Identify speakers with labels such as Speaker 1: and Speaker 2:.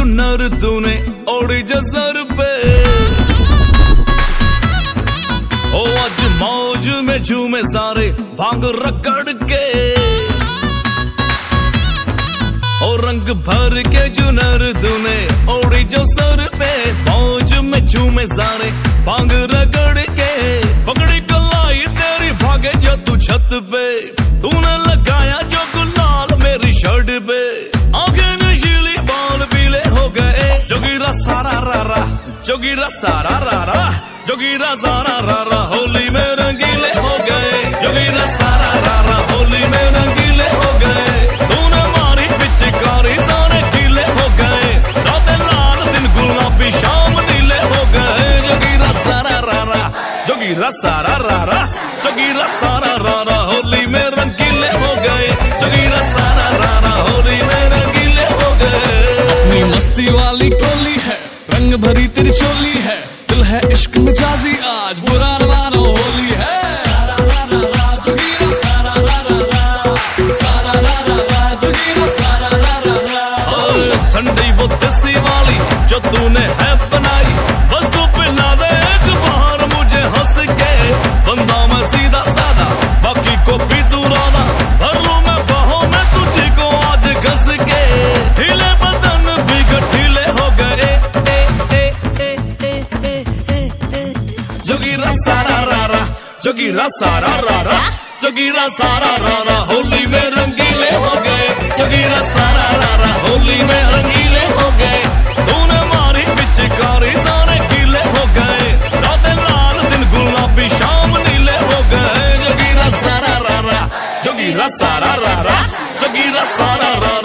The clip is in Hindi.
Speaker 1: चुनर तूने ओढ़ी जसर पे। ओ आज मौज में झूमे सारे भांग रगड़ के। और रंग भर के चुनर तूने ओढ़ी जो सर पे, मौज में झूमे सारे भांग रगड़ के। पकड़ी कलाई तेरी भागे जो तू छत पे, तूने लगाया जो गुलाल मेरी शर्ट पे। आंखें नशीली बाल पीले हो गए, जोगीरा सारा रारा, जोगीरा सारा रारा, जोगीरा सारा रारा, होली में रंगीले हो गए। जोगीरा सारा रारा, होली में रंगीले हो गए। तूने मारी पिचकारी सारे गीले हो गए, रातें लाल दिन गुलाबी शाम नीले हो गए। जोगीरा सारा रारा, जोगीरा सारा रारा, जोगीरा सारा रारा, होली में रंगीले हो गए। जोगीरा सारा रारा, होली में रंगीले हो गए।
Speaker 2: अपनी मस्ती वाली टोली है, रंग भरी तेरी चोली है, दिल है इश्क मिजाजी, आज बुरा न मानो होली है। सारा रा रा जोगीरा सारा रा रा, सारा रा रा जोगीरा सारा रा रा।
Speaker 1: ठंडी वो देसी वाली जो तूने है बनाई, बस तू पिला दे एक बार मुझे हंस के। बंदा मैं सीधा सादा, बाकी को भी तू राधा, भर लूं मैं बाहों में तुझे को आज घस के। ढीले बदन भी गठीले हो गए, जोगीरा सारा रारा, जोगीरा सारा रारा, जोगीरा सारा रारा, होली में रंगीले हो गए। जोगीरा सारा रारा, होली में रंगीले हो गए। तूने मारी पिचकारी सारे गीले हो गए, रातें लाल दिन गुलाबी शाम नीले हो गए। जोगीरा सारा रारा, जोगीरा सारा रारा, जोगीरा सारा रारा।